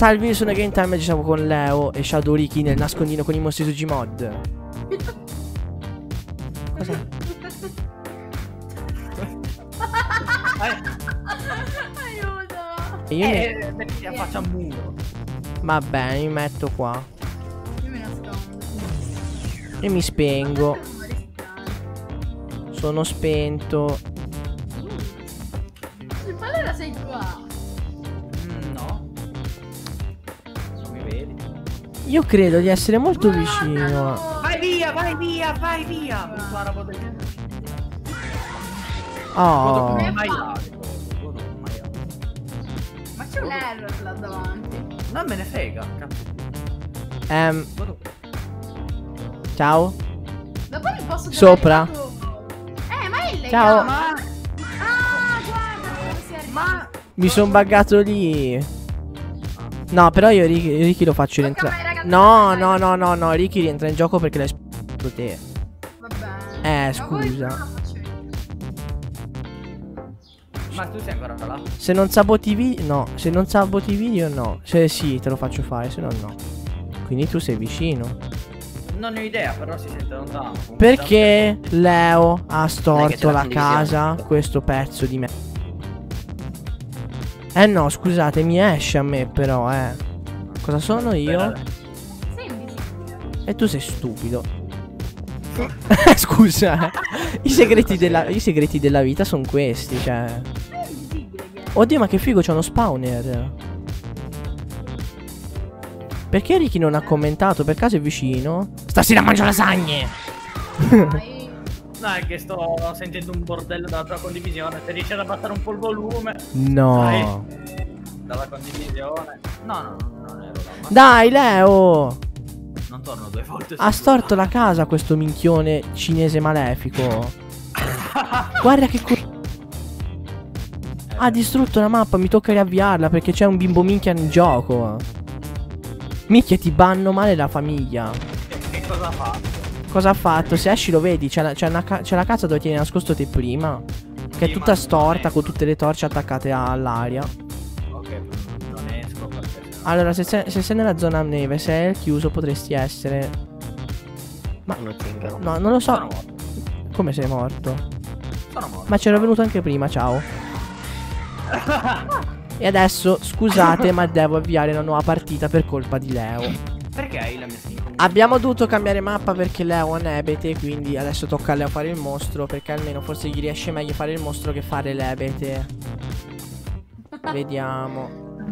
Salve, sono Game Time e ci siamo con Leo e Shadow Ricky nel nascondino con i mostri su Gmod. Cos'è? Aiuto! E io Perché la faccia a muro. Vabbè, mi metto qua. Io mi nascondo. E mi spengo. Rumori strani. Sono spento. Allora sei qua. No. Non mi vedi. Io credo di essere molto Guardalo! vicino. Vai via, vai via, vai via. Guarda, Oh. Ma c'è un error là davanti. Non me ne frega, cazzo. Vado. Ciao. Dopo mi posso dare Sopra. dopo. Ma è illegale. Ciao. Ma Ah, guarda come si arriva. Mi sono buggato lì. No, però io Ricky lo faccio Tocca a me, rientrare. ragazzi, No, vai, no, vai. no, no, no. Ricky rientra in gioco perché l'hai sparato te. Vabbè. Scusa. Ma voi non lo faccio io. Ma tu sei ancora là? Se non saboti i video. No, se non saboti i video no. Se sì, te lo faccio fare, se no no. Quindi tu sei vicino. Non ne ho idea, però si sente lontano. Perché Leo ha c'è storto la la condivisione. casa, questo pezzo di me. Eh no, scusate, mi esce a me però, Cosa sono io? Sei invisibile. E tu sei stupido. Scusa, i segreti della vita sono questi, cioè. Sei invisibile, Ghiel. Oddio, ma che figo, c'è uno spawner. Perché Ricky non ha commentato? Per caso è vicino? Stasera mangio lasagne! Dai. No, è che sto sentendo un bordello dalla tua condivisione. Se riesci ad abbassare un po' il volume No. dalla condivisione. No, non ero là. Ma Dai, Leo! non torno 2 volte. Ha storto la casa questo minchione cinese malefico. Guarda che ha distrutto la mappa, mi tocca riavviarla perché c'è un bimbo minchia in gioco. Minchia, ti banno male la famiglia. Che cosa fa? Cosa ha fatto? Se esci lo vedi, c'è la casa dove tieni nascosto te prima. Che è Sì, tutta ma storta non con tutte le torce attaccate all'aria. Ok, non esco perché Allora, se sei nella zona neve, se è chiuso potresti essere. Ma no, non lo so. sono morto. Come sei morto? Sono morto. Ma c'era venuto anche prima, ciao. E adesso, scusate, ma devo avviare una nuova partita per colpa di Leo. Perché hai la mia skin? Abbiamo dovuto cambiare mappa perché Leo è ebete, quindi adesso tocca a Leo fare il mostro, perché almeno forse gli riesce meglio fare il mostro che fare l'ebete. Vediamo.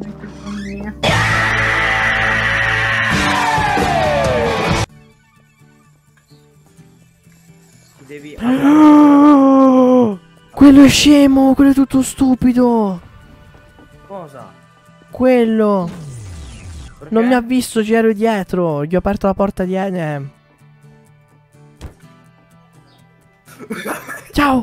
Devi Quello è scemo, quello è tutto stupido. cosa? Quello. Perché? Non mi ha visto, ci ero dietro. Gli ho aperto la porta di Ciao.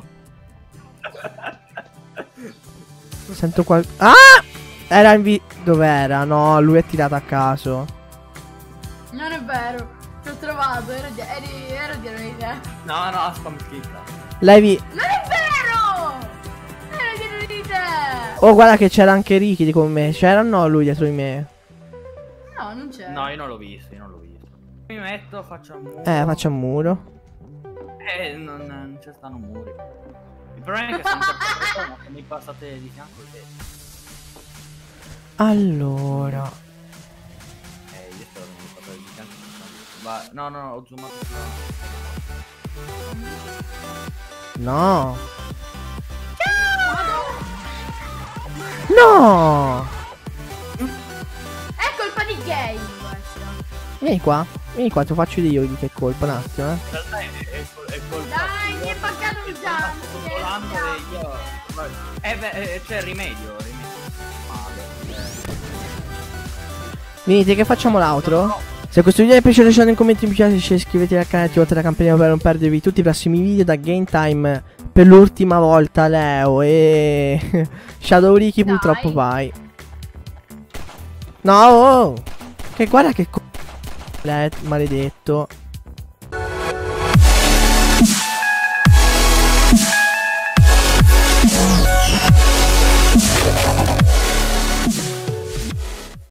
Sento Ah! Era Dov'era? No, lui è tirato a caso. Non è vero. Ti ho trovato. Ero dietro di te. No, spam scritta. Lei Non è vero! Ero dietro di te. Oh, guarda che c'era anche Ricky con me. C'era no lui dietro di me. No, non c'è. No, io non l'ho visto, Mi metto, faccio un muro. Faccio un muro. Non ci stanno muri. Il problema è che sono mi passate di fianco e Allora. io spero che mi passate di fianco. No, ho zoomato No. No. È colpa di game questa. Vieni qua, ti faccio io di che colpa un attimo, In realtà è colpa. Dai, mi è mancato un jump. Volando e io. C'è il rimedio. Venite che facciamo l'outro? Se questo video vi è piaciuto lasciate un commento, mi piace, iscrivetevi al canale e attivate la campanella per non perdervi tutti i prossimi video da Game Time. Per l'ultima volta Leo e Shadow Ricky Dai. purtroppo vai. No, oh. Che guarda che maledetto.